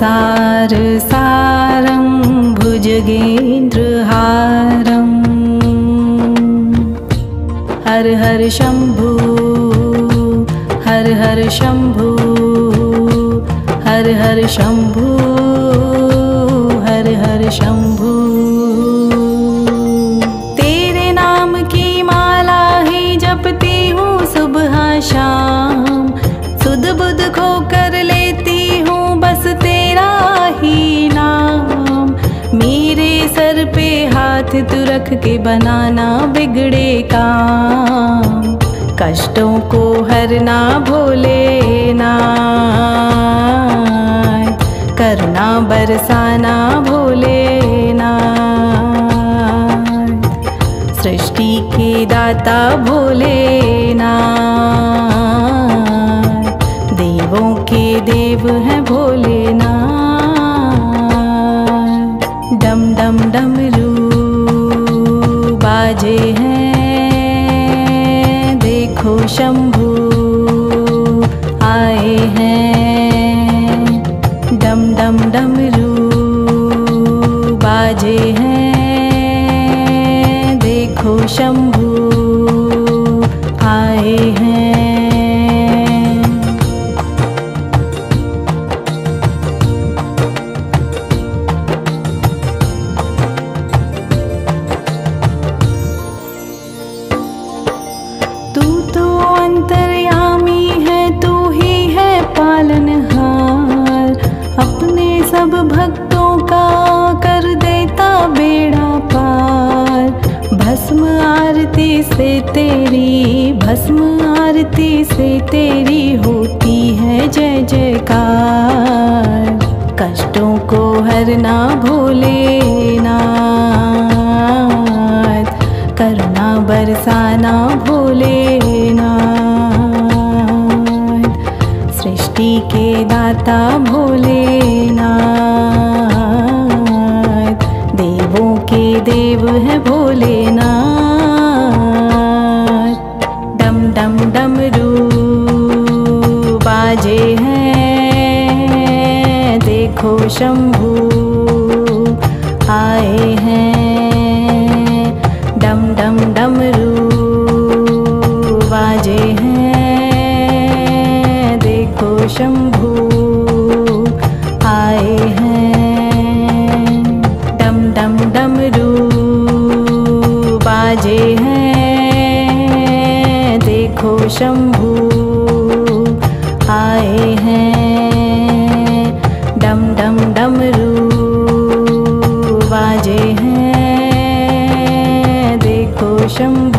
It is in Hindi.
संसार सारं भुजगेन्द्रहारं हर हर शंभु हर हर शंभु हर हर शंभु हर हर शंभु। तेरे नाम की माला ही जपती हूँ सुबह शाम, सुध बुध खो कर लेती हूँ बस तेरा ही नाम। मेरे सर पे हाथ तू रख के बनाना बिगड़े काम, कष्टों को हरना भोलेनाथ, करुणा बरसाना भोलेनाथ। सृष्टि के दाता भोलेनाथ, देवों के देव हैं भोलेनाथ। डम डम डमरू बाजे हैं, देखो शंभू आए हैं। डम डम डमरू बाजे हैं, देखो शंभू आए हैं। तू तो अंतर्यामी है, तू ही है पालनहार, अपने सब भक्तों का कर देता बेड़ा पार। भस्म आरती से तेरी, भस्म आरती से तेरी होती है जय जयकार। कष्टों को हरना भोलेनाथ, करुणा बरसाना भोलेनाथ। सृष्टि के दाता भोलेनाथ, देवों के देव हैं भोलेनाथ। डम डम डमरू बाजे हैं, देखो शंभू आए हैं। डम डम डमरू बाजे हैं, देखो शंभू आए हैं। डम डम डमरू बाजे हैं, देखो शंभू आए हैं। डम डम डमरू बाजे हैं, देखो शंभू